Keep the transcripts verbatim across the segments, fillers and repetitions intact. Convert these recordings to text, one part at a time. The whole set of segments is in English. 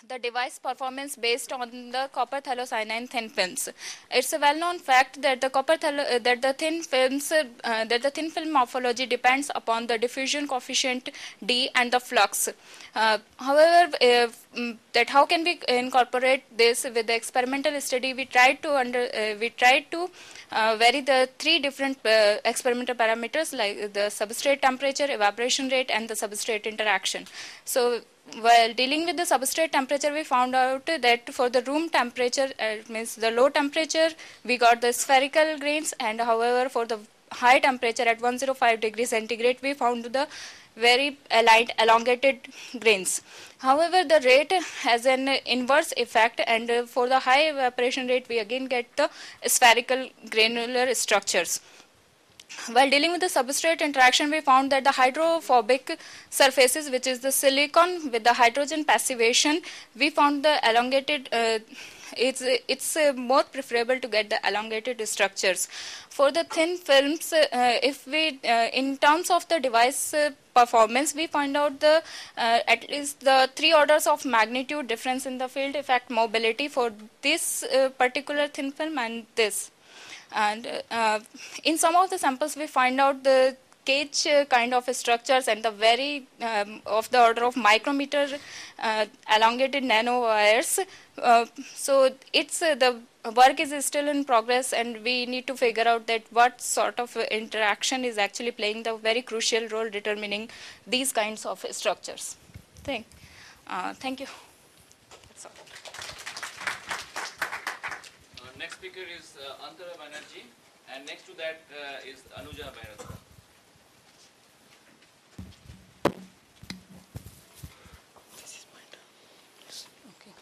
the device performance based on the copper phthalocyanine thin films. It's a well-known fact that the copper uh, that the thin films uh, that the thin film morphology depends upon the diffusion coefficient D and the flux. Uh, however, if, um, that how can we incorporate this with the experimental study? We tried to under uh, we tried to uh, vary the three different uh, experimental parameters like the substrate temperature, evaporation rate, and the substrate interaction. So while dealing with the substrate temperature, we found out that for the room temperature, uh, means the low temperature, we got the spherical grains, and however for the high temperature at one hundred five degrees centigrade, we found the very aligned elongated grains. However, the rate has an inverse effect, and for the high evaporation rate, we again get the spherical granular structures. While dealing with the substrate interaction, we found that the hydrophobic surfaces, which is the silicon with the hydrogen passivation, we found the elongated, uh, it's, it's uh, more preferable to get the elongated structures. For the thin films, uh, if we, uh, in terms of the device uh, performance, we find out the uh, at least the three orders of magnitude difference in the field effect mobility for this uh, particular thin film and this. And uh, in some of the samples, we find out the cage uh, kind of structures and the very um, of the order of micrometer uh, elongated nanowires. Uh, so it's uh, the work is still in progress, and we need to figure out that what sort of interaction is actually playing the very crucial role determining these kinds of structures. Thank, uh, thank you. That's all. Next speaker is uh, Antara Banerjee, and next to that uh, is Anuja Banerjee. This is my turn. Okay.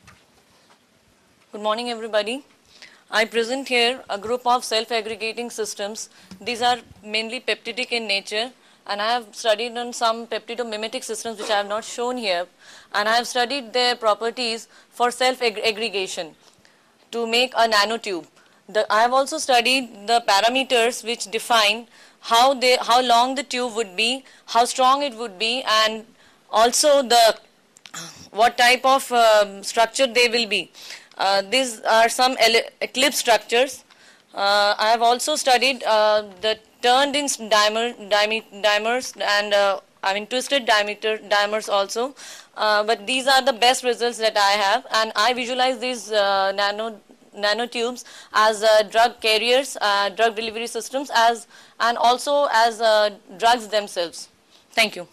Good morning, everybody. I present here a group of self-aggregating systems. These are mainly peptidic in nature, and I have studied on some peptidomimetic systems which I have not shown here, and I have studied their properties for self-aggregation to make a nanotube. The, I have also studied the parameters which define how they, how long the tube would be, how strong it would be, and also the what type of um, structure they will be. Uh, these are some eclipse structures. Uh, I have also studied uh, the turned-in dimer, dimers and uh, I mean twisted diameter dimers also. Uh, but these are the best results that I have, and I visualize these uh, nano nanotubes as uh, drug carriers, uh, drug delivery systems, as and also as uh, drugs themselves. Thank you.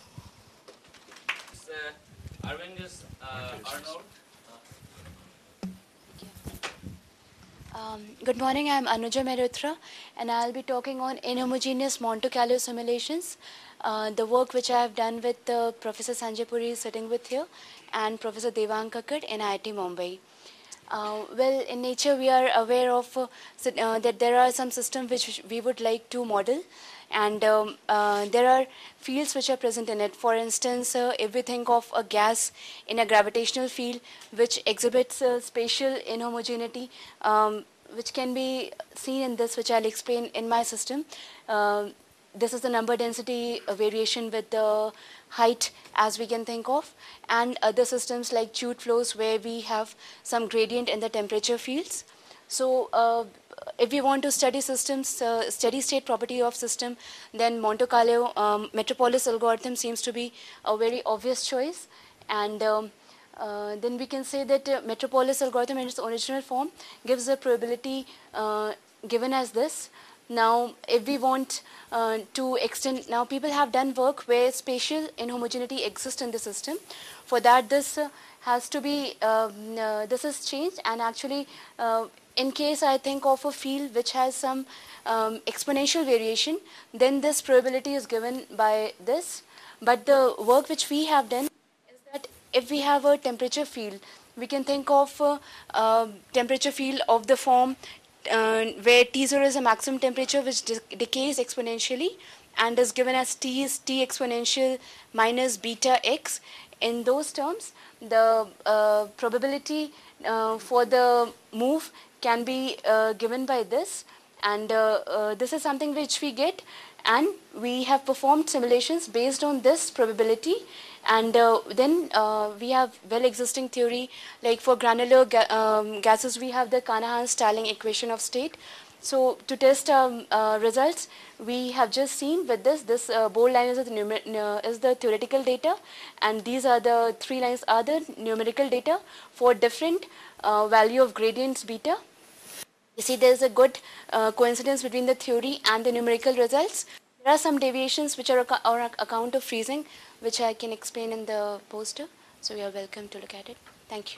Uh, Arvindus uh, Arnold. Um, good morning, I am Anuja Mehrotra, and I will be talking on inhomogeneous Monte Carlo simulations, uh, the work which I have done with uh, Professor Sanjay Puri sitting with here and Professor Devang Kakkad in I I T Mumbai. Uh, well, in nature we are aware of uh, uh, that there are some systems which we would like to model, and um, uh, there are fields which are present in it. For instance, uh, if we think of a gas in a gravitational field which exhibits uh, spatial inhomogeneity, um, which can be seen in this, which I'll explain in my system. Uh, this is the number density uh, variation with the height as we can think of, and other systems like tube flows where we have some gradient in the temperature fields. So uh, if we want to study systems, uh, steady state property of system, then Monte Carlo um, Metropolis algorithm seems to be a very obvious choice. And um, uh, then we can say that uh, Metropolis algorithm in its original form gives a probability uh, given as this. Now, if we want uh, to extend, now people have done work where spatial inhomogeneity exists in the system. For that, this uh, has to be, um, uh, this is changed, and actually, uh, in case I think of a field which has some um, exponential variation, then this probability is given by this. But the work which we have done is that if we have a temperature field, we can think of a, a temperature field of the form Uh, where T zero is a maximum temperature which de decays exponentially and is given as T is T exponential minus beta x. In those terms, the uh, probability uh, for the move can be uh, given by this, And uh, uh, this is something which we get, and we have performed simulations based on this probability. And uh, then uh, we have well-existing theory, like for granular ga um, gases, we have the Kanahan-Stalling equation of state. So to test um, uh, results, we have just seen with this, this uh, bold line is the, uh, is the theoretical data, and these are the three lines are the numerical data for different uh, value of gradients beta. You see there is a good uh, coincidence between the theory and the numerical results. There are some deviations which are on account of freezing, which I can explain in the poster. So you are welcome to look at it. Thank you.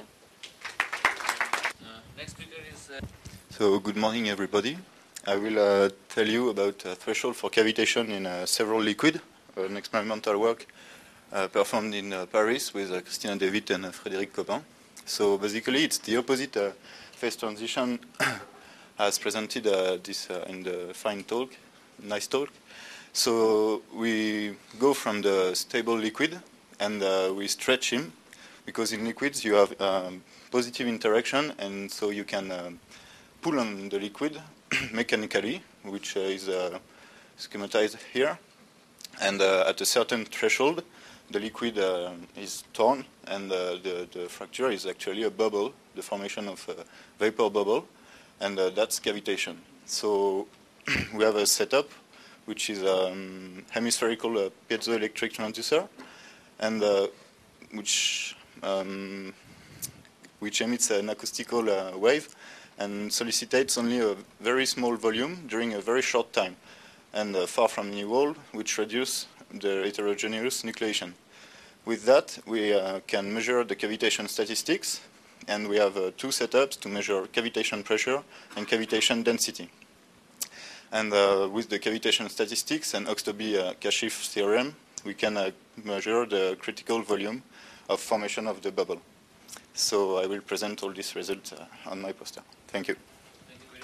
Uh, next speaker is... Uh So good morning, everybody. I will uh, tell you about uh, threshold for cavitation in uh, several liquid, uh, an experimental work uh, performed in uh, Paris with uh, Christina David and uh, Frédéric Copin. So basically, it's the opposite uh, phase transition as presented uh, this uh, in the fine talk, nice talk. So we go from the stable liquid and uh, we stretch him, because in liquids you have um, positive interaction, and so you can um, pull on the liquid mechanically, which uh, is uh, schematized here. And uh, at a certain threshold, the liquid uh, is torn, and uh, the, the fracture is actually a bubble, the formation of a vapor bubble, and uh, that's cavitation. So we have a setup which is a um, hemispherical uh, piezoelectric transducer, and uh, which um, which emits an acoustical uh, wave and solicitates only a very small volume during a very short time, and uh, far from any wall, which reduces the heterogeneous nucleation. With that, we uh, can measure the cavitation statistics, and we have uh, two setups to measure cavitation pressure and cavitation density. And uh, with the cavitation statistics and Oxtoby-Kashif uh, theorem, we can uh, measure the critical volume of formation of the bubble. So I will present all these results uh, on my poster. Thank you. Thank you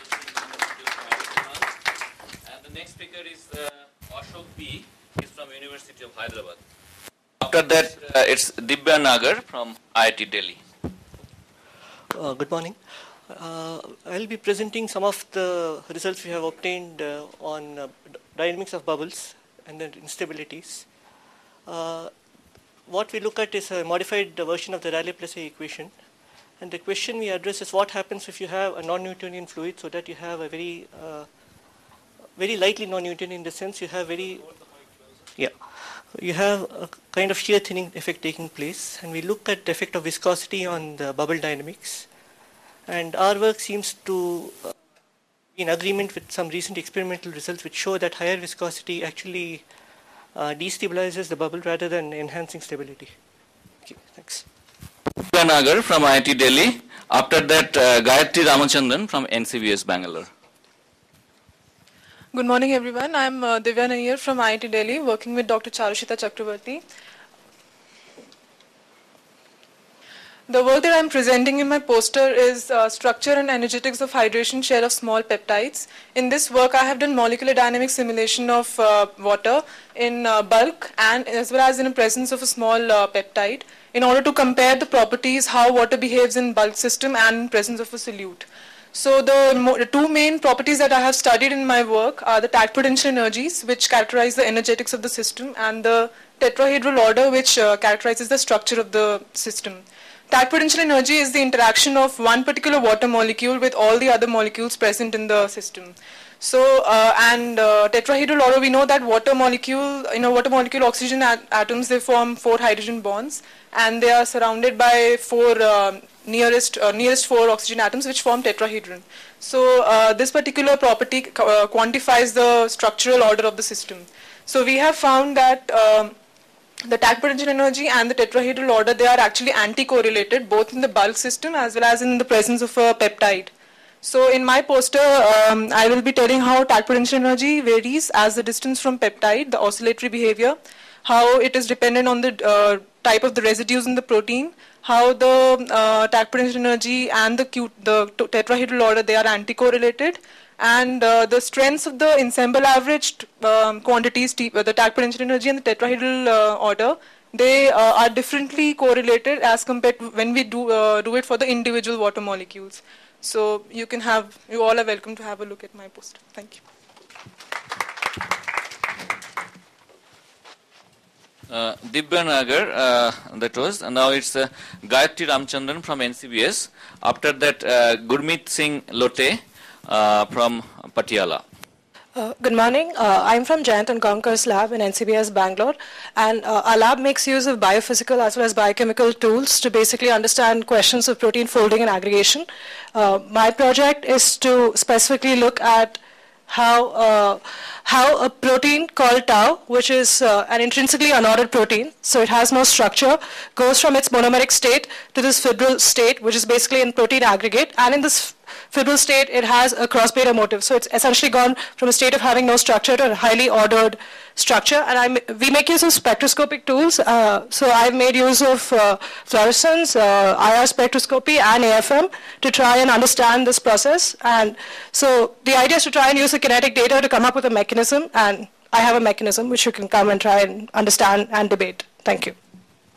very much. And the next speaker is uh, Ashok P. He's from University of Hyderabad. After that, uh, it's Dibya Nagar from I I T Delhi. Uh, good morning. Uh, I'll be presenting some of the results we have obtained uh, on uh, dynamics of bubbles and then instabilities. Uh, what we look at is a modified version of the Rayleigh-Placet equation. And the question we address is what happens if you have a non-Newtonian fluid, so that you have a very, uh, very lightly non-Newtonian in the sense you have very, yeah, you have a kind of shear thinning effect taking place. And we look at the effect of viscosity on the bubble dynamics. And our work seems to uh, be in agreement with some recent experimental results which show that higher viscosity actually uh, destabilizes the bubble rather than enhancing stability. Okay, thanks. Nagar from I I T Delhi. After that, uh, Gayatri Ramachandran from N C V S Bangalore. Good morning, everyone. I'm uh, Divya Nair from I I T Delhi, working with Doctor Charushita Chakrabarti. The work that I'm presenting in my poster is uh, structure and energetics of hydration share of small peptides. In this work, I have done molecular dynamic simulation of uh, water in uh, bulk and as well as in the presence of a small uh, peptide in order to compare the properties how water behaves in bulk system and in presence of a solute. So the, the two main properties that I have studied in my work are the tag potential energies, which characterize the energetics of the system, and the tetrahedral order, which uh, characterizes the structure of the system. Tag potential energy is the interaction of one particular water molecule with all the other molecules present in the system. So, uh, and uh, tetrahedral order, we know that water molecule, you know, water molecule oxygen at atoms, they form four hydrogen bonds, and they are surrounded by four uh, nearest uh, nearest four oxygen atoms, which form tetrahedron. So, uh, this particular property uh, quantifies the structural order of the system. So, we have found that um, the tag potential energy and the tetrahedral order, they are actually anti-correlated both in the bulk system as well as in the presence of a peptide. So in my poster, um, I will be telling how tag potential energy varies as the distance from peptide, the oscillatory behavior, how it is dependent on the uh, type of the residues in the protein, how the uh, tag potential energy and the, Q, the tetrahedral order, they are anti-correlated, and uh, the strengths of the ensemble averaged um, quantities, uh, the tag potential energy and the tetrahedral uh, order, they uh, are differently correlated as compared to when we do, uh, do it for the individual water molecules. So you can have, you all are welcome to have a look at my poster. Thank you. Uh, Dibya Nagar, uh, that was, and now it's uh, Gayatri Ramchandran from N C B S. After that, uh, Gurmeet Singh Lote uh, from Patiala. Uh, good morning. Uh, I'm from J N C A S R lab in N C B S Bangalore, and uh, our lab makes use of biophysical as well as biochemical tools to basically understand questions of protein folding and aggregation. Uh, my project is to specifically look at how uh, how a protein called tau, which is uh, an intrinsically unordered protein, so it has no structure, goes from its monomeric state to this fibril state, which is basically in protein aggregate, and in this fibril state, it has a cross-beta motif. So it's essentially gone from a state of having no structure to a highly ordered structure. And I, we make use of spectroscopic tools. Uh, so I've made use of uh, fluorescence, uh, I R spectroscopy, and A F M to try and understand this process. And so the idea is to try and use the kinetic data to come up with a mechanism. And I have a mechanism which you can come and try and understand and debate. Thank you.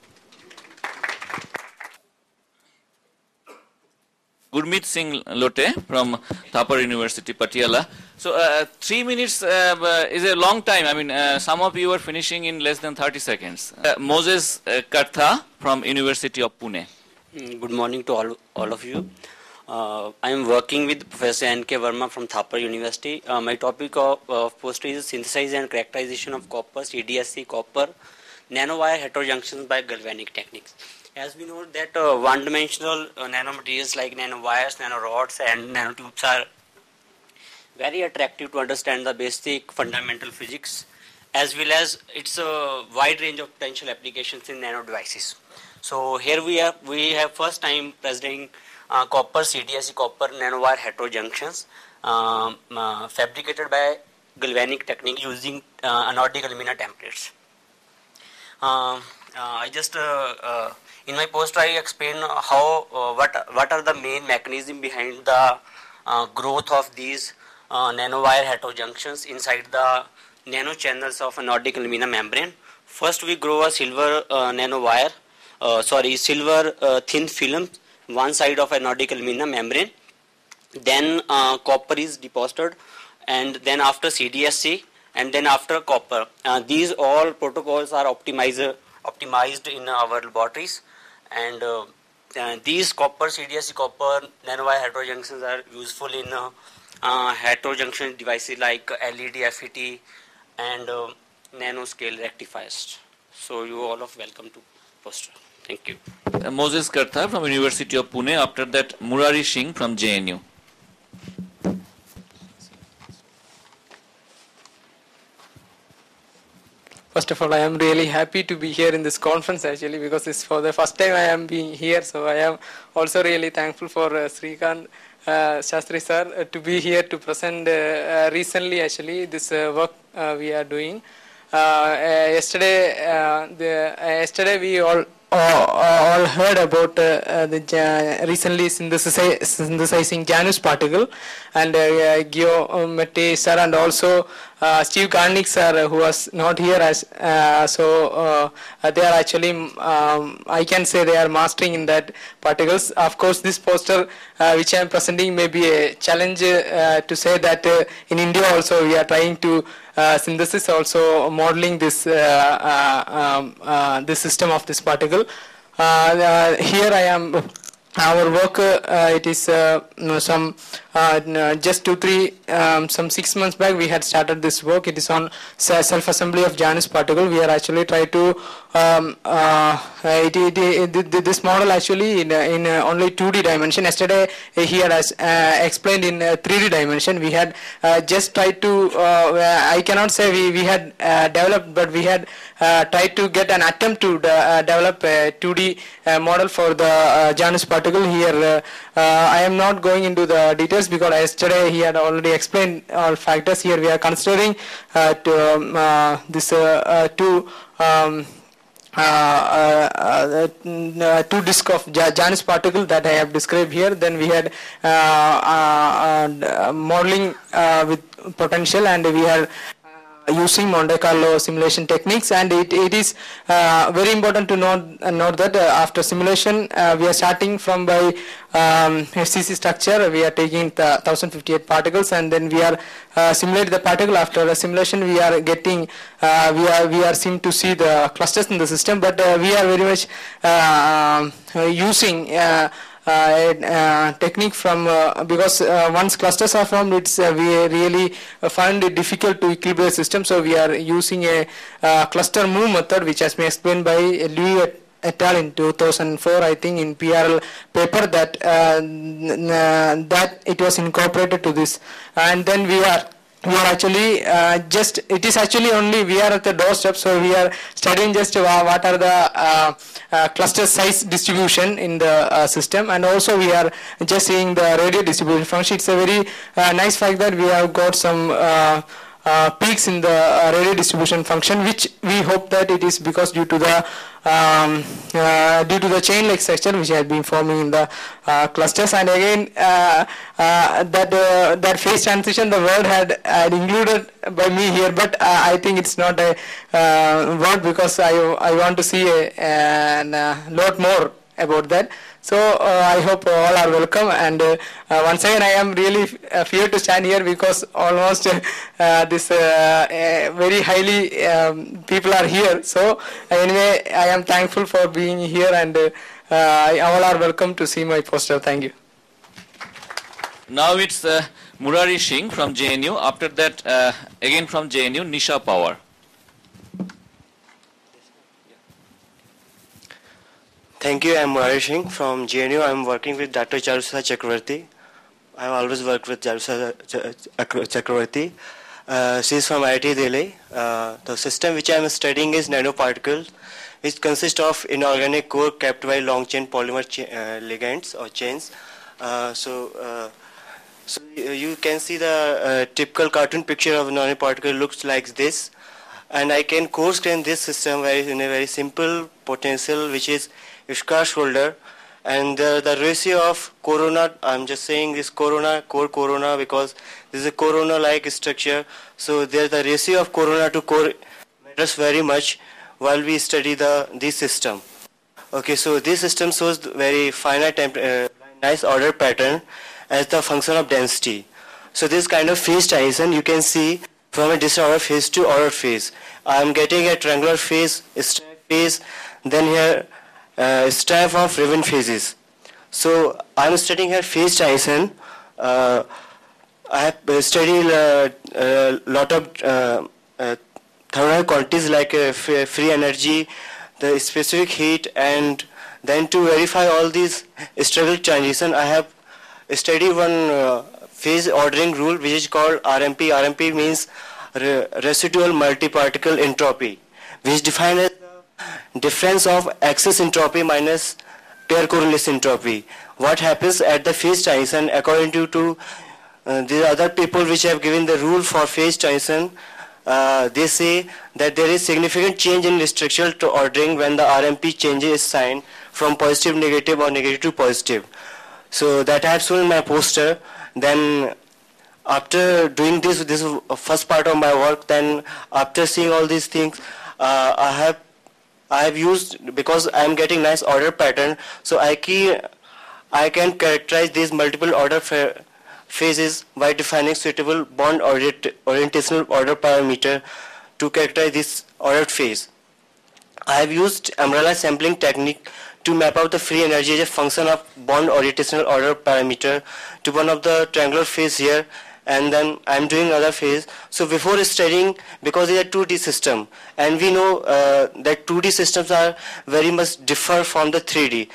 Gurmeet Singh Lote from Thapar University, Patiala. So uh, three minutes uh, is a long time. I mean, uh, some of you are finishing in less than thirty seconds. Uh, Moses uh, Kartha from University of Pune. Good morning to all, all of you. Uh, I am working with Professor N K Verma from Thapar University. Uh, my topic of, of poster is synthesis and characterization of copper, C D S C, copper, nanowire heterojunctions by galvanic techniques. As we know that uh, one-dimensional uh, nanomaterials like nanowires, nanorods, and nanotubes are very attractive to understand the basic fundamental physics, as well as it's a wide range of potential applications in nano devices. So here we have we have first time presenting uh, copper C D S C copper nanowire heterojunctions um, uh, fabricated by galvanic technique using uh, anordic alumina templates. Uh, uh, I just uh, uh, in my poster I explain how uh, what what are the main mechanism behind the uh, growth of these uh, nanowire heterojunctions inside the nanochannels of a Nordic alumina membrane. First we grow a silver uh, nanowire, uh, sorry silver uh, thin film one side of a Nordic alumina membrane. Then uh, copper is deposited, and then after C D S C, and then after copper. Uh, these all protocols are optimized optimized in our laboratories. And uh, uh, these copper, C D S C copper nanowire heterojunctions are useful in uh, uh, heterojunction devices like L E D, F E T, and uh, nanoscale rectifiers. So you all are welcome to poster. Thank you. Uh, Moses Kartha from University of Pune. After that, Murari Singh from J N U. First of all, I am really happy to be here in this conference actually, because it's for the first time I am being here. So I am also really thankful for uh, Srikanth uh, Shastri sir uh, to be here to present uh, uh, recently actually this uh, work uh, we are doing. Uh, uh, yesterday, uh, the, uh, yesterday we all all, all heard about uh, uh, the uh, recently synthesi synthesizing Janus particle, and uh, Gio Mette sir and also uh, Steve Garnick sir, who was not here as uh, so uh, they are actually um, I can say they are mastering in that particles. Of course, this poster uh, which I am presenting may be a challenge uh, to say that uh, in India also we are trying to Uh, synthesis also modeling this uh, uh, um, uh, this system of this particle. Uh, uh, here I am. Our work uh, it is uh, some uh, just two three um, some six months back we had started this work. It is on self assembly of Janus particle. We are actually try to um, uh, it, it, it, it, this model actually in, in uh, only two D dimension. Yesterday uh, he had uh, explained in uh, three D dimension. We had uh, just tried to uh, I cannot say we, we had uh, developed, but we had uh, tried to get an attempt to de uh, develop a two D uh, model for the uh, Janus particle. Here uh, uh, I am not going into the details because yesterday he had already explained all factors. Here we are considering uh, to, um, uh, this uh, uh, two um, uh, uh, uh, two disk of Janus particle that I have described here. Then we had uh, uh, uh, modeling uh, with potential, and we had using Monte Carlo simulation techniques, and it, it is uh, very important to note, uh, note that uh, after simulation uh, we are starting from by um, F C C structure. We are taking the one thousand fifty-eight particles, and then we are uh, simulate the particle. After the simulation we are getting uh, we are we are seem to see the clusters in the system, but uh, we are very much uh, using uh, Uh, uh, technique from uh, because uh, once clusters are formed, it's uh, we really uh, find it difficult to equilibrate system. So we are using a uh, cluster move method, which has been explained by Louis et, et al. In two thousand four, I think, in P R L paper, that uh, that it was incorporated to this, and then we are. We are actually uh, just, it is actually only, we are at the doorstep, so we are studying just uh, what are the uh, uh, cluster size distribution in the uh, system, and also we are just seeing the radial distribution function. It's a very uh, nice fact that we have got some uh, uh, peaks in the uh, radial distribution function, which we hope that it is because due to the Um, uh, due to the chain-like structure which has been forming in the uh, clusters. And again, uh, uh, that uh, that phase transition, the word had, had included by me here, but uh, I think it's not a uh, word, because I I want to see a, a, a lot more about that. So uh, I hope all are welcome, and uh, uh, once again I am really uh, feared to stand here, because almost uh, uh, this uh, uh, very highly um, people are here. So anyway, I am thankful for being here, and uh, uh, all are welcome to see my poster. Thank you. Now it's uh, Murari Singh from J N U. After that, uh, again from J N U, Nisha Power. Thank you. I'm Murari Singh from J N U. I'm working with Doctor Jawaharlal Chakravarti. I've always worked with Jawaharlal Chakravarti. Uh, she's from I I T Delhi. Uh, the system which I'm studying is nanoparticles, which consist of inorganic core capped by long chain polymer cha uh, ligands or chains. Uh, so, uh, so you can see the uh, typical cartoon picture of a nanoparticle looks like this, and I can coarse grain this system very, in a very simple potential, which is Ishkar shoulder, and the, the ratio of corona, I'm just saying this corona, core corona, because this is a corona-like structure. So there the ratio of corona to core matters very much while we study the this system. Okay, so this system shows very finite, uh, nice order pattern as the function of density. So this kind of phase transition you can see from a disordered phase to ordered phase. I'm getting a triangular phase, a stripe phase, then here uh, stripe of ribbon phases. So I'm studying here phase transition. Uh, I have studied a uh, uh, lot of uh, uh, thermal quantities like uh, free energy, the specific heat, and then to verify all these struggle transition, I have studied one uh, phase ordering rule which is called R M P. R M P means re residual multiparticle entropy, which defines as the difference of excess entropy minus pair correlation entropy. What happens at the phase transition according to, to uh, the other people which have given the rule for phase transition, uh, they say that there is significant change in structural to ordering when the R M P changes sign from positive negative or negative to positive. So that I have shown in my poster. Then after doing this, this is the first part of my work. Then after seeing all these things, uh, I have I have used, because I am getting nice order pattern. So I key I can characterize these multiple order phases by defining suitable bond orient orientational order parameter to characterize this ordered phase. I have used umbrella sampling technique to map out the free energy as a function of bond orientational order parameter to one of the triangular phase here, and then I am doing other phase. So before studying, because it's a two D system, and we know uh, that two D systems are very much differ from the three D.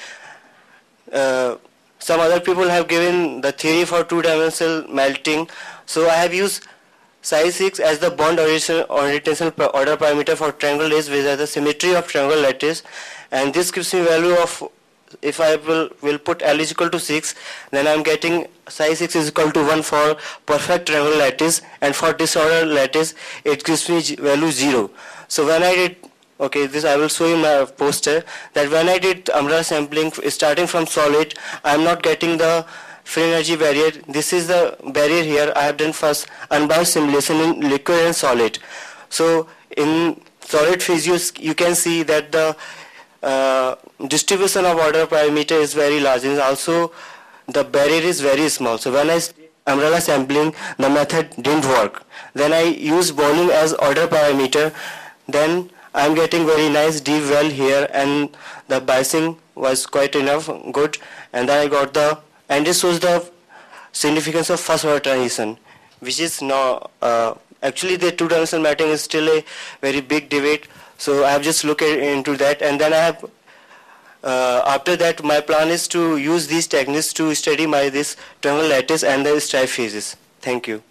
Uh, some other people have given the theory for two-dimensional melting. So I have used psi six as the bond orientational order parameter for triangle lattice, which is the symmetry of triangle lattice, and this gives me value of, if I will, will put L is equal to six, then I am getting psi six is equal to one for perfect triangle lattice, and for disordered lattice it gives me value zero. So when I did, okay, this I will show you my poster, that when I did umbrella sampling starting from solid, I am not getting the free energy barrier. This is the barrier here. I have done first unbound simulation in liquid and solid. So in solid phase, you, you can see that the uh, distribution of order parameter is very large, and also the barrier is very small. So when I umbrella sampling, the method didn't work. Then I use volume as order parameter. Then I'm getting very nice deep well here, and the biasing was quite enough good. And then I got the, and this was the significance of first order transition, which is now uh, actually the two dimensional mapping is still a very big debate. So I have just looked into that, and then I have uh, after that my plan is to use these techniques to study my this triangle lattice and the stripe phases. Thank you.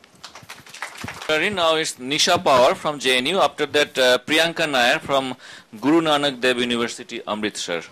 Now it's Nisha Power from J N U. After that, uh, Priyanka Nair from Guru Nanak Dev University, Amritsar.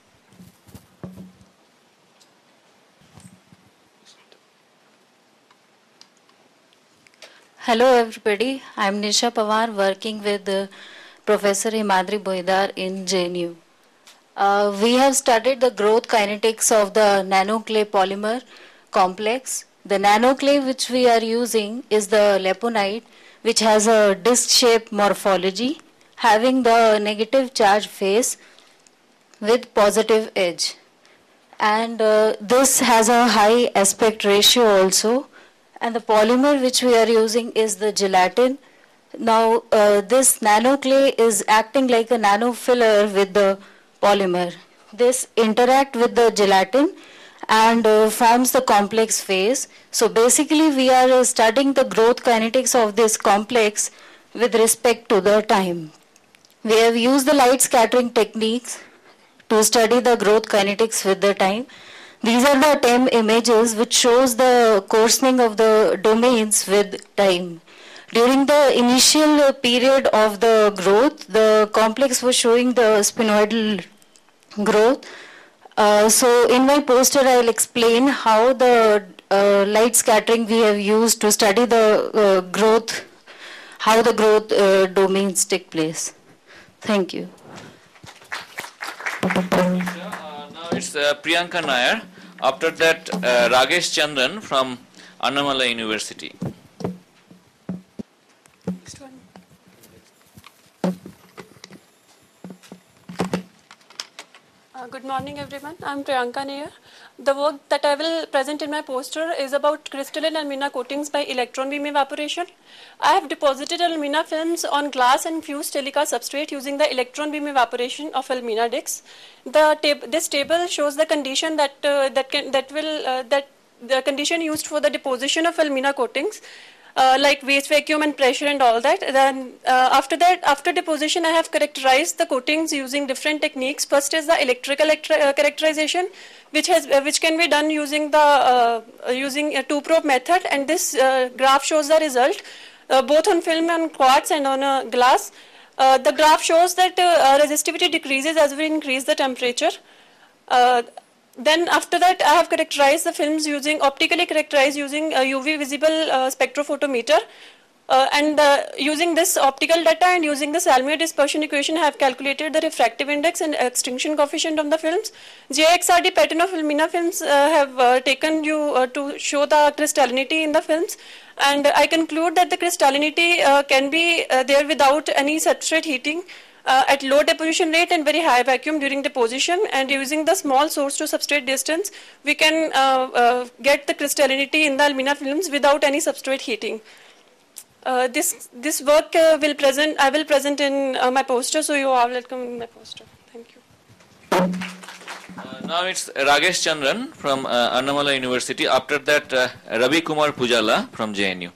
Hello everybody, I am Nisha Pawar working with uh, Professor Himadri Boidar in J N U. Uh, we have studied the growth kinetics of the nanoclay polymer complex. The nanoclay which we are using is the leponite, which has a disc-shaped morphology having the negative charge face with positive edge. And uh, this has a high aspect ratio also. And the polymer which we are using is the gelatin. Now uh, this nanoclay is acting like a nanofiller with the polymer. This interact with the gelatin and uh, forms the complex phase. So basically we are uh, studying the growth kinetics of this complex with respect to the time. We have used the light scattering techniques to study the growth kinetics with the time. These are the T E M images which shows the coarsening of the domains with time. During the initial period of the growth, the complex was showing the sphenoidal growth. Uh, so in my poster I will explain how the uh, light scattering we have used to study the uh, growth, how the growth uh, domains take place. Thank you. Uh, now it's uh, Priyanka Nair. After that, uh, Ragesh Chandran from Annamala University. Uh, good morning, everyone. I'm Priyanka Nair. The work that I will present in my poster is about crystalline alumina coatings by electron beam evaporation. I have deposited alumina films on glass and fused silica substrate using the electron beam evaporation of alumina discs. The tab this table shows the condition that uh, that can that will uh, that the condition used for the deposition of alumina coatings. Uh, like waste vacuum and pressure and all that. Then uh, after that, after deposition, I have characterized the coatings using different techniques. First is the electrical electri uh, characterization, which has uh, which can be done using the uh, using a two probe method. And this uh, graph shows the result uh, both on film and quartz and on a glass. Uh, the graph shows that uh, resistivity decreases as we increase the temperature. Uh, Then after that, I have characterized the films using, optically characterized using a U V visible uh, spectrophotometer. Uh, and uh, using this optical data and using the Salmier dispersion equation, I have calculated the refractive index and extinction coefficient of the films. J X R D pattern of alumina films uh, have uh, taken you uh, to show the crystallinity in the films. And I conclude that the crystallinity uh, can be uh, there without any substrate heating. Uh, at low deposition rate and very high vacuum during deposition, and using the small source to substrate distance, we can uh, uh, get the crystallinity in the alumina films without any substrate heating. Uh, this this work uh, will present. I will present in uh, my poster, so you are welcome in my poster. Thank you. Uh, now it's Ragesh Chandran from uh, Annamala University. After that, uh, Ravi Kumar Pujala from J N U.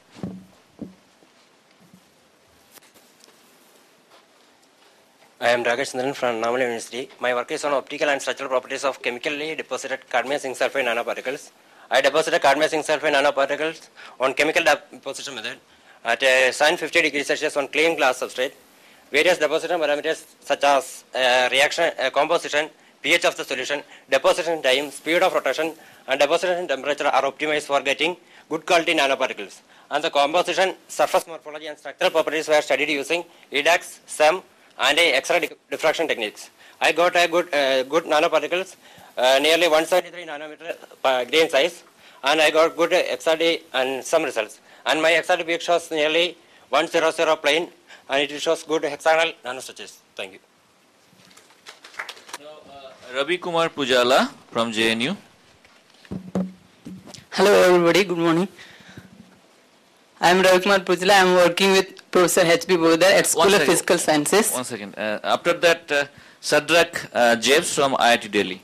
I am Ragesh Chandran from Annamala University. My work is on optical and structural properties of chemically deposited cadmium zinc sulfide nanoparticles. I deposited cadmium zinc sulfide nanoparticles on chemical deposition method at a sin fifty degrees Celsius on clean glass substrate. Various deposition parameters such as uh, reaction, uh, composition, pH of the solution, deposition time, speed of rotation, and deposition temperature are optimized for getting good quality nanoparticles. And the composition, surface morphology, and structural properties were studied using E D A X, S E M, and a X-ray diffraction techniques. I got a good uh, good nanoparticles, uh, nearly one seventy-three nanometer uh, grain size, and I got good X R D and some results. And my X R D peak shows nearly one zero zero plane, and it shows good hexagonal nanostructures. Thank you. Now, uh, Ravi Kumar Pujala from J N U. Hello everybody, good morning. I am Ravi Kumar Pujala. I am working with Professor H B Bodhar at School of Physical Sciences. One second. Uh, after that, uh, Sadrak uh, Jebs from I I T Delhi.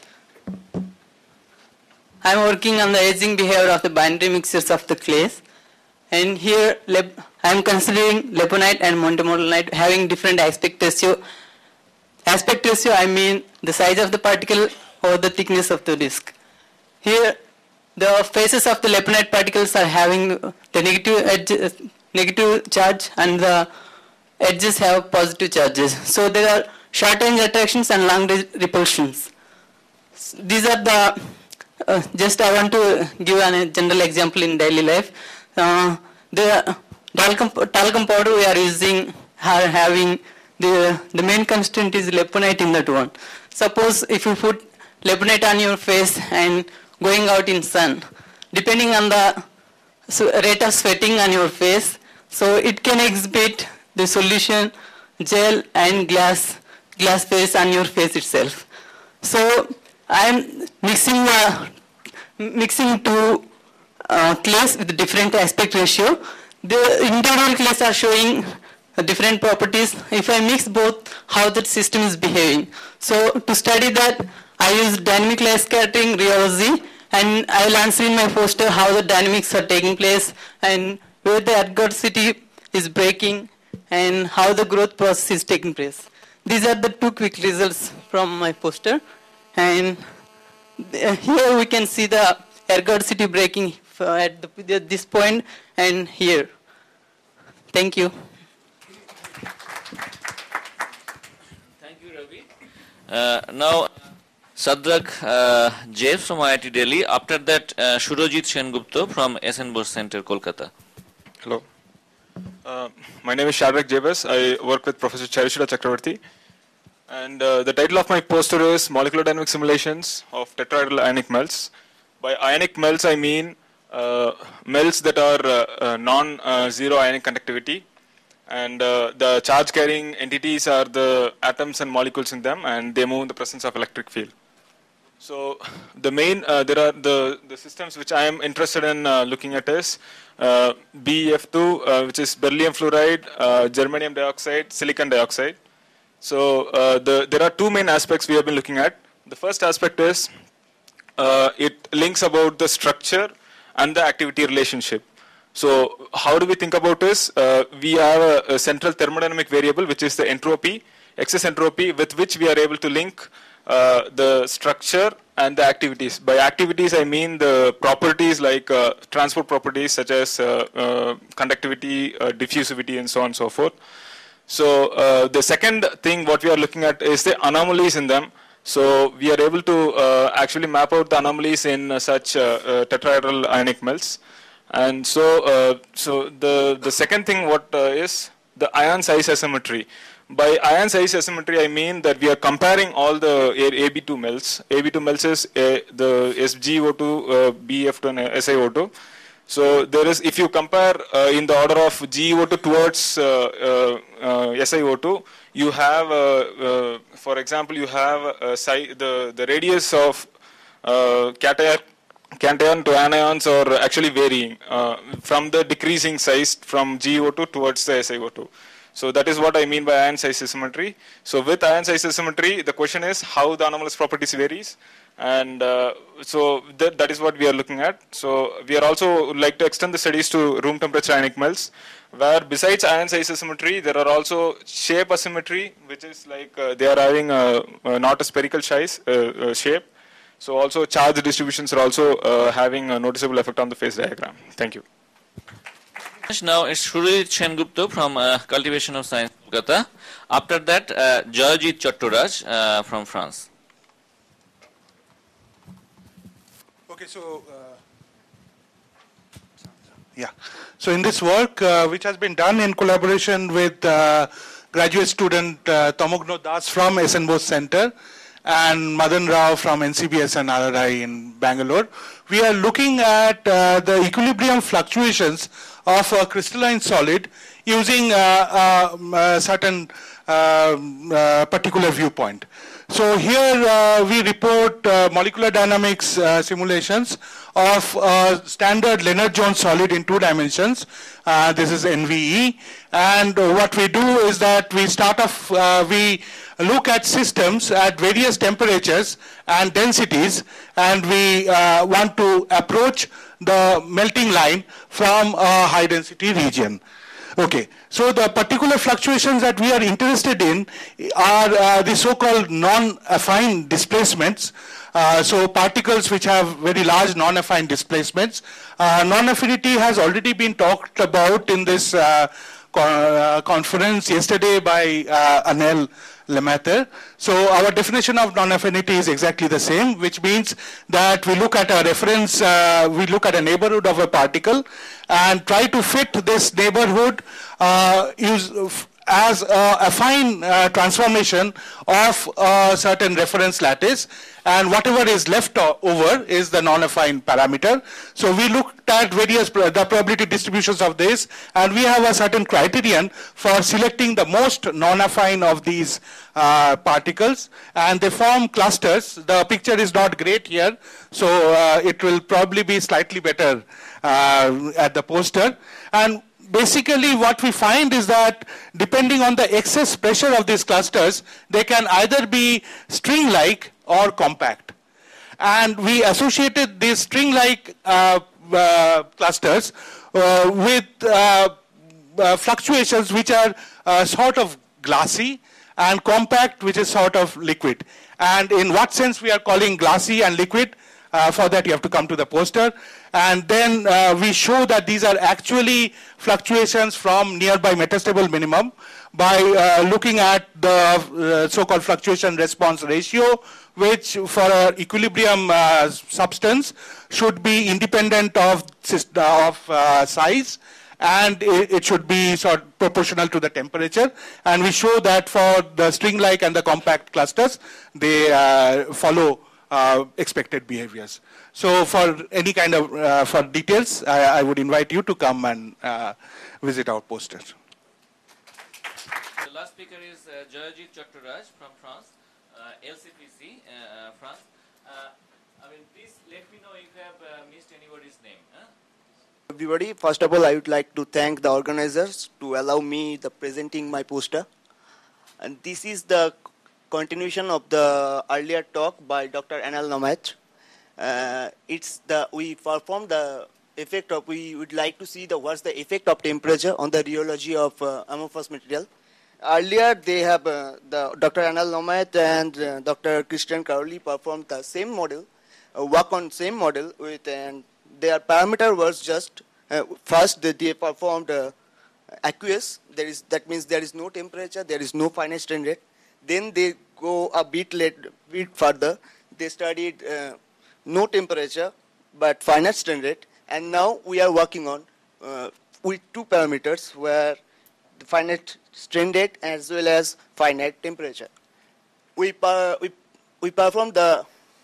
I am working on the aging behavior of the binary mixtures of the clays. And here I am considering leponite and montemorillonite having different aspect ratio. Aspect ratio, I mean the size of the particle or the thickness of the disk. Here the faces of the leponite particles are having the negative edge, negative charge, and the edges have positive charges. So there are short range attractions and long range repulsions. These are the, uh, just I want to give a general example in daily life. Uh, the talcum, talcum powder we are using are having the, the main constant is leponite in that one. Suppose if you put leponite on your face and going out in sun, depending on the rate of sweating on your face, so it can exhibit the solution, gel and glass, glass phase on your face itself. So I am mixing uh, mixing two uh, clays with different aspect ratio. The individual clays are showing uh, different properties. If I mix both, how that system is behaving. So to study that, I use dynamic light scattering rheology, and I will answer in my poster how the dynamics are taking place and where the ergodicity is breaking and how the growth process is taking place. These are the two quick results from my poster, and here we can see the ergodicity breaking at, the, at this point and here. Thank you. Thank you, Ravi. Uh, now, Sadrak uh, Jebs from I I T Delhi. After that, uh, Surojit Sengupta from S N Bose Center, Kolkata. Hello. Uh, my name is Sadrak Jebs. I work with Professor Charishita Chakravarti. And uh, the title of my poster is Molecular Dynamic Simulations of Tetrahedral Ionic Melts. By ionic melts, I mean uh, melts that are uh, uh, non-zero uh, ionic conductivity. And uh, the charge-carrying entities are the atoms and molecules in them, and they move in the presence of electric field. So the main, uh, there are the, the systems which I am interested in uh, looking at is uh, B E F two, uh, which is beryllium fluoride, uh, germanium dioxide, silicon dioxide. So uh, the, there are two main aspects we have been looking at. The first aspect is uh, it links about the structure and the activity relationship. So how do we think about this? Uh, we have a, a central thermodynamic variable, which is the entropy, excess entropy, with which we are able to link uh, the structure and the activities. By activities, I mean the properties like uh, transport properties such as uh, uh, conductivity, uh, diffusivity, and so on and so forth. So uh, the second thing what we are looking at is the anomalies in them. So we are able to uh, actually map out the anomalies in uh, such uh, uh, tetrahedral ionic melts. And so, uh, so the the second thing what uh, is the ion size asymmetry. By ion size asymmetry, I mean that we are comparing all the A B two melts. A B two melts is a, the S G O two, uh, B F two, and S I O two. So there is, if you compare uh, in the order of G E O two towards uh, uh, uh, S I O two, you have, uh, uh, for example, you have uh, the the radius of uh, cation. Cation to anions are actually varying uh, from the decreasing size from G E O two towards the S I O two. So that is what I mean by ion size asymmetry. So with ion size asymmetry, the question is how the anomalous properties varies, and uh, so that, that is what we are looking at. So we are also like to extend the studies to room temperature ionic melts, where besides ion size asymmetry, there are also shape asymmetry, which is like uh, they are having a, a not a spherical size uh, uh, shape. So also charge distributions are also uh, having a noticeable effect on the phase diagram. Thank you. Now it's Surojit Sengupta from uh, Cultivation of Science, Kolkata. After that, uh, Jayajit Chattoraj uh, from France. Okay, so uh, yeah, so in this work, uh, which has been done in collaboration with uh, graduate student uh, Tamogno Das from S N Bose Center and Madan Rao from N C B S and R R I in Bangalore, we are looking at uh, the equilibrium fluctuations of a crystalline solid using uh, uh, a certain uh, uh, particular viewpoint. So here uh, we report uh, molecular dynamics uh, simulations of uh, standard Lennard-Jones solid in two dimensions. Uh, this is N V E. And uh, what we do is that we start off, uh, we look at systems at various temperatures and densities, and we uh, want to approach the melting line from a high density region. Okay, so the particular fluctuations that we are interested in are uh, the so-called non-affine displacements. Uh, so particles which have very large non-affine displacements. Uh, non-affinity has already been talked about in this uh, co uh, conference yesterday by uh, Anel Lemaître. So our definition of non-affinity is exactly the same, which means that we look at a reference, uh, we look at a neighborhood of a particle and try to fit this neighborhood uh, use, as a affine uh, transformation of a certain reference lattice, and whatever is left over is the non-affine parameter. So we looked at various the probability distributions of this, and we have a certain criterion for selecting the most non-affine of these uh, particles, and they form clusters. The picture is not great here, so uh, it will probably be slightly better uh, at the poster. And basically what we find is that depending on the excess pressure of these clusters, they can either be string-like or compact. And we associated these string-like uh, uh, clusters uh, with uh, uh, fluctuations which are uh, sort of glassy, and compact, which is sort of liquid. And in what sense we are calling glassy and liquid? Uh, for that you have to come to the poster. And then uh, we show that these are actually fluctuations from nearby metastable minimum by uh, looking at the uh, so-called fluctuation response ratio, which for an equilibrium uh, substance should be independent of, of uh, size, and it, it should be sort of proportional to the temperature. And we show that for the string-like and the compact clusters, they uh, follow uh, expected behaviors. So for any kind of, uh, for details, I, I would invite you to come and uh, visit our poster. The last speaker is uh, Jayajit Chattaraj from France, uh, L C P C, uh, France. Uh, I mean, please let me know if you have uh, missed anybody's name. Huh? Everybody, first of all, I would like to thank the organizers to allow me the presenting my poster. And this is the continuation of the earlier talk by Doctor Anel Lemaître. Uh, it's the we perform the effect of we would like to see the what's the effect of temperature on the rheology of uh, amorphous material. Earlier, they have uh, the Doctor Anel Lemaître and uh, Doctor Christian Caroli performed the same model, uh, work on same model with and their parameter was just uh, first they, they performed uh, aqueous. There is that means there is no temperature, there is no finite strain rate. Then they go a bit late, bit further. They studied uh, no temperature but finite strain rate, and now we are working on uh, with two parameters where the finite strain rate as well as finite temperature. We per, we we perform the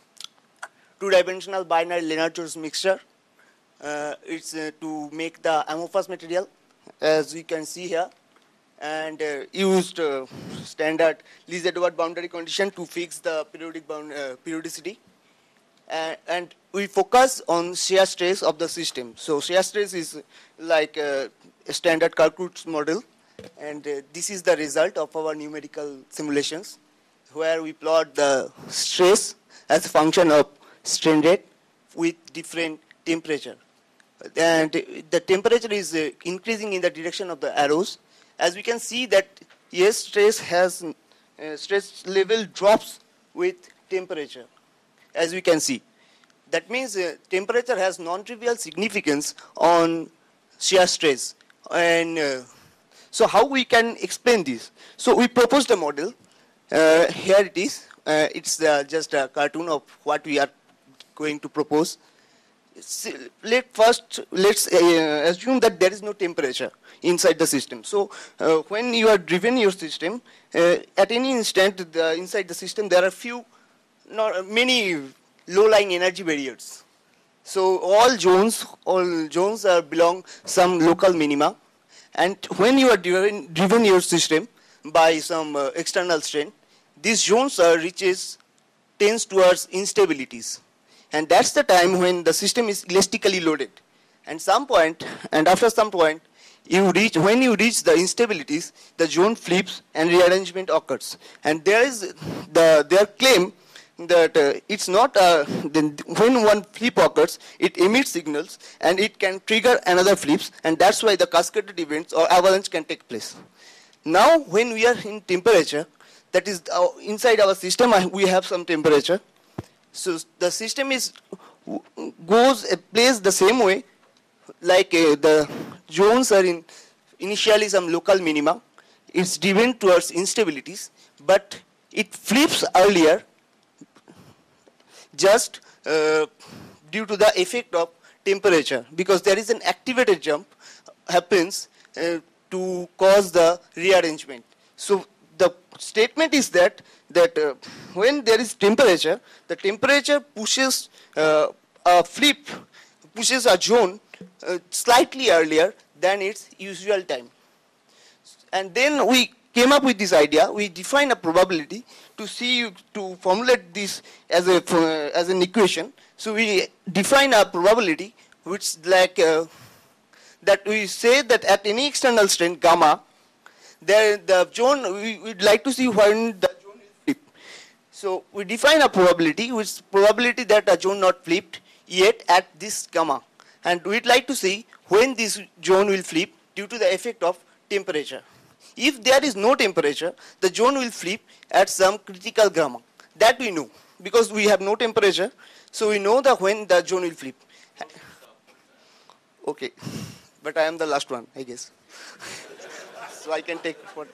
two-dimensional binary Lennard-Jones mixture. Uh, it's uh, to make the amorphous material, as you can see here, and uh, used uh, standard Lee-Edwards boundary condition to fix the periodic bound, uh, periodicity. Uh, and we focus on shear stress of the system. So shear stress is like uh, a standard Kirkwood's model, and uh, this is the result of our numerical simulations, where we plot the stress as a function of strain rate with different temperature. And the temperature is uh, increasing in the direction of the arrows. As we can see that, yes, stress has, uh, stress level drops with temperature, as we can see. That means uh, temperature has non-trivial significance on shear stress. And uh, so how we can explain this? So we proposed a model. Uh, here it is. Uh, it's uh, just a cartoon of what we are going to propose. Let first let's uh, assume that there is no temperature inside the system. So uh, when you are driven your system, uh, at any instant the, inside the system there are few, not many low-lying energy barriers. So all zones, all zones are belong some local minima, and when you are driven, driven your system by some uh, external strain, these zones are reaches tends towards instabilities, and that's the time when the system is elastically loaded. And some point, and after some point, you reach when you reach the instabilities, the zone flips and rearrangement occurs. And there is the their claim that uh, it's not uh, then when one flip occurs, it emits signals and it can trigger another flips, and that's why the cascaded events or avalanche can take place. Now, when we are in temperature, that is uh, inside our system, we have some temperature. So the system is goes uh, plays the same way, like uh, the zones are in initially some local minima. It's driven towards instabilities, but it flips earlier just uh, due to the effect of temperature, because there is an activated jump happens uh, to cause the rearrangement. So the statement is that that uh, when there is temperature, the temperature pushes uh, a flip, pushes a zone uh, slightly earlier than its usual time. And then we came up with this idea. We define a probability to see to formulate this as a uh, as an equation. So we define a probability which like uh, that we say that at any external strain gamma, there the zone we would like to see when the zone is flipped. So we define a probability which probability that a zone not flipped yet at this gamma, and we'd like to see when this zone will flip due to the effect of temperature. If there is no temperature, the zone will flip at some critical gamma. That we know, because we have no temperature, so we know that when the zone will flip. Okay, but I am the last one, I guess. So I can take what.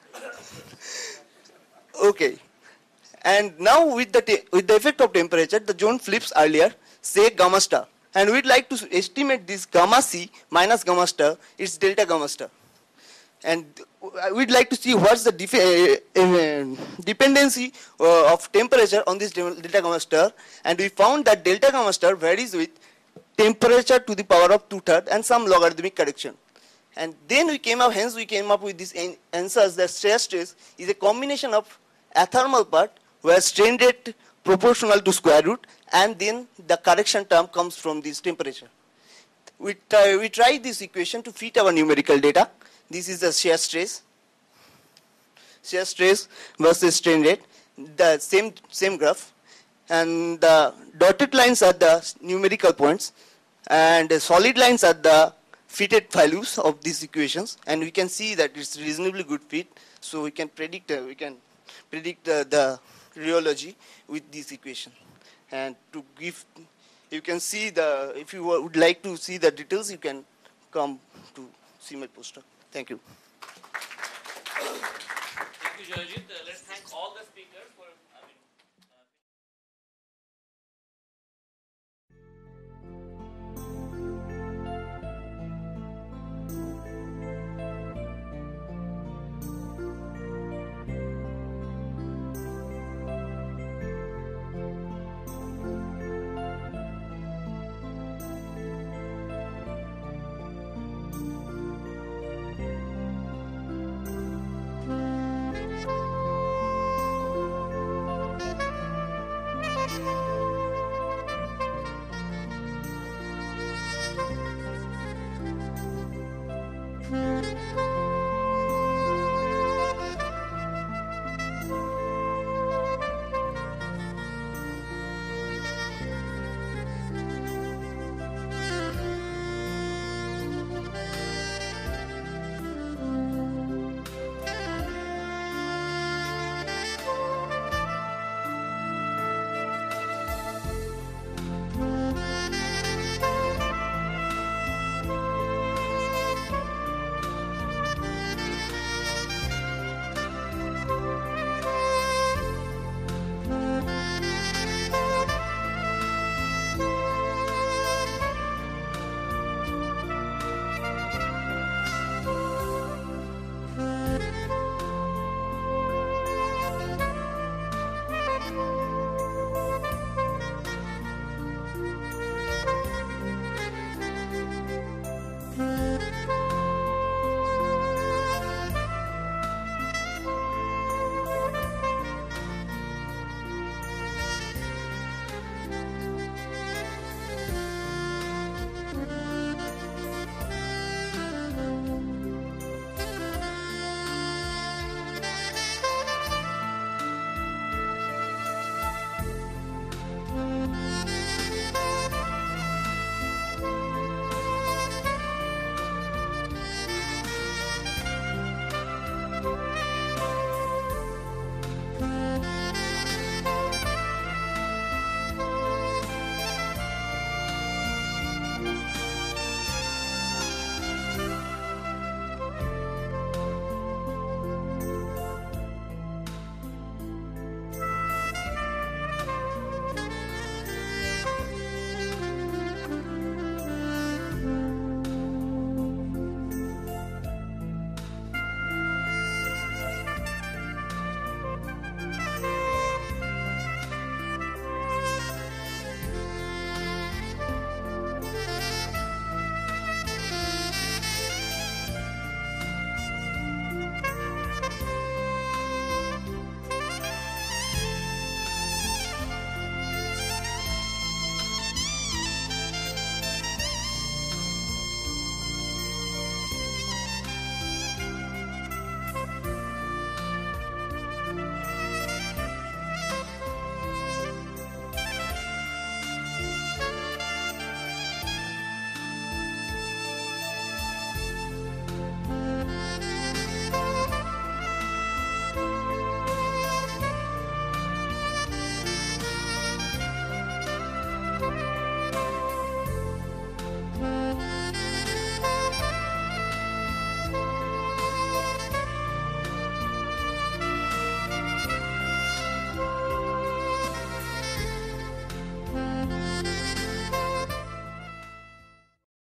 Okay, and now with the with the effect of temperature, the zone flips earlier, say gamma star, and we'd like to estimate this gamma c minus gamma star, it's delta gamma star. And we'd like to see what's the def uh, dependency uh, of temperature on this delta gamma star, and we found that delta gamma star varies with temperature to the power of two-thirds and some logarithmic correction. And then we came up, hence we came up with this answers that stress stress is a combination of athermal part where strain rate proportional to square root, and then the correction term comes from this temperature. We try, we tried this equation to fit our numerical data. This is the shear stress, shear stress versus strain rate, the same same graph, and the dotted lines are the numerical points, and the solid lines are the fitted values of these equations, and we can see that it's reasonably good fit. So we can predict uh, we can predict uh, the rheology with this equation, and to give you can see the if you would like to see the details, you can come to see my poster. Thank you. Thank you, Jayajit. Uh, let's thank all the speakers for